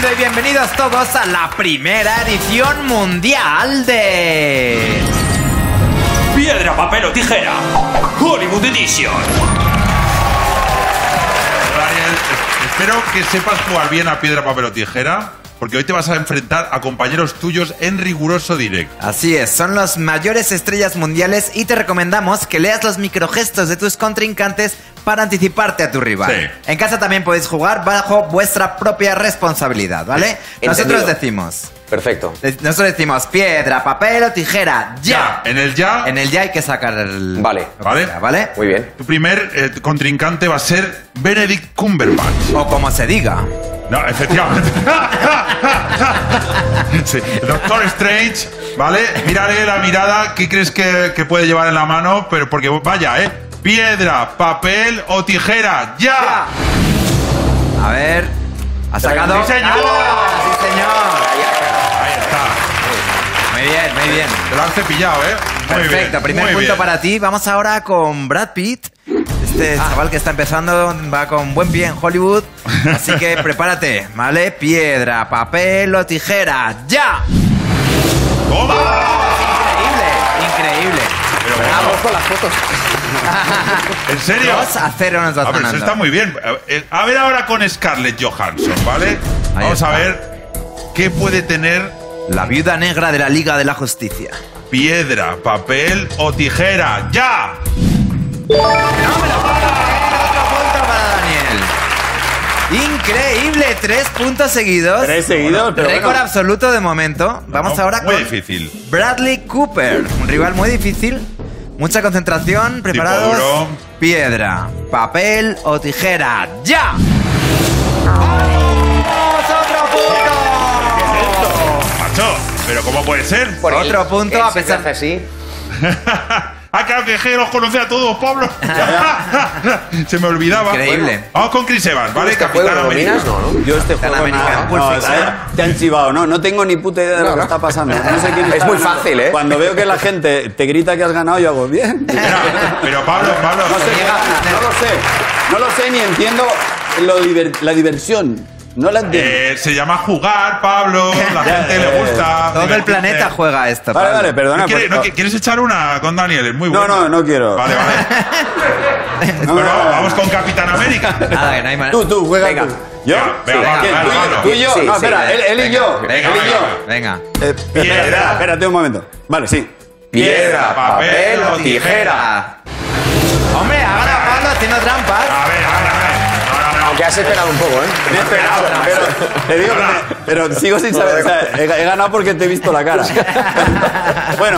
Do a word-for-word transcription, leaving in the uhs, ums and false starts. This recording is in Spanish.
bienvenido y bienvenidos todos a la primera edición mundial de... Piedra, papel o tijera, Hollywood Edition. Daniel, espero que sepas jugar bien a piedra, papel o tijera, porque hoy te vas a enfrentar a compañeros tuyos en riguroso directo. Así es, son las mayores estrellas mundiales y te recomendamos que leas los microgestos de tus contrincantes para anticiparte a tu rival. Sí. En casa también podéis jugar bajo vuestra propia responsabilidad, ¿vale? Sí. Nosotros Entendido. decimos... Perfecto. de- Nosotros decimos piedra, papel o tijera, ya. En el ya, En el ya hay que sacar el... Vale. ¿Vale? ¿Vale? Muy bien. tu primer eh, contrincante va a ser Benedict Cumberbatch. O como se diga. No, efectivamente. Sí. Doctor Strange, ¿vale? Mírale la mirada. ¿Qué crees que, que puede llevar en la mano? Pero porque vaya, ¿eh? Piedra, papel o tijera, ¡ya! A ver... ¿Ha sacado? ¡Sí, señor! ¡Ah, sí, señor! Ahí está. Muy bien, muy bien. Te lo han cepillado, ¿eh? Muy Perfecto, bien, primer muy punto bien. para ti. Vamos ahora con Brad Pitt. Este chaval que está empezando va con buen pie en Hollywood. Así que prepárate, ¿vale? Piedra, papel o tijera, ¡ya! ¡Toma! Increíble, increíble. Pero Bravo. vamos Con las fotos. ¿En serio? dos a cero nos va A ver, eso ganando. está muy bien. Eh, A ver ahora con Scarlett Johansson, ¿vale? Ahí Vamos a está. ver qué puede tener La viuda negra de la Liga de la Justicia. piedra, papel o tijera, ¡ya! ¡No me lo puedo creer! Otro punto para Daniel. Increíble, tres puntos seguidos. Tres seguidos, pero Récord bueno. absoluto de momento. Vamos No, ahora muy con difícil. Bradley Cooper, un rival muy difícil. Mucha concentración, preparados. duro. Piedra, papel o tijera, ¡ya! ¡Vamos! ¡Otro punto! Macho, ¿pero cómo puede ser? Por Otro él, punto, él a siempre pesar- hace así. Ah, claro que G los conoce a todos, Pablo. Se me olvidaba. Increíble. Bueno, vamos con Chris Evans, ¿vale? ¿Este juego Capitán lo dominas? América. No, ¿no? Yo este Tan juego americano, nada. Pulp No, Fiction. ¿sabes? Te han chivado, no, no tengo ni puta idea de lo No, que no. está pasando. No sé quién Es está muy ganando. fácil, ¿eh? Cuando veo que la gente te grita que has ganado, yo hago bien. Mira, pero Pablo, Pablo. No sé qué gana, no lo sé. No lo sé ni entiendo lo diver- la diversión. No la entiendo. eh, se llama jugar, Pablo. La Ya, gente eh, le gusta. Todo el divertirse. planeta juega esto. Vale, Pablo. vale, perdona. ¿No quieres, pues- no qui- ¿Quieres echar una con Daniel? Es muy No, bueno. no, no quiero. Vale, vale. No, Bueno, no, no. vamos con Capitán América. Nada, que no hay manera. Tú, tú, juega Venga. tú. ¿Yo? Venga, venga, Sí, va, ¿quién? va, ¿Tú, y- Pablo. tú y yo? Sí, no, sí, espera, él, él y Venga, yo. venga, él y venga. yo. Venga. Eh, Piedra. espera, espérate un momento. Vale, sí. Piedra, papel o tijera. Hombre, ahora Pablo haciendo trampas. A ver, a ver, a ver. No, no, no. Aunque has esperado un poco, ¿eh? Me he esperado, pero, te digo que me- pero sigo sin saber. O sea, he, he ganado porque te he visto la cara. Bueno.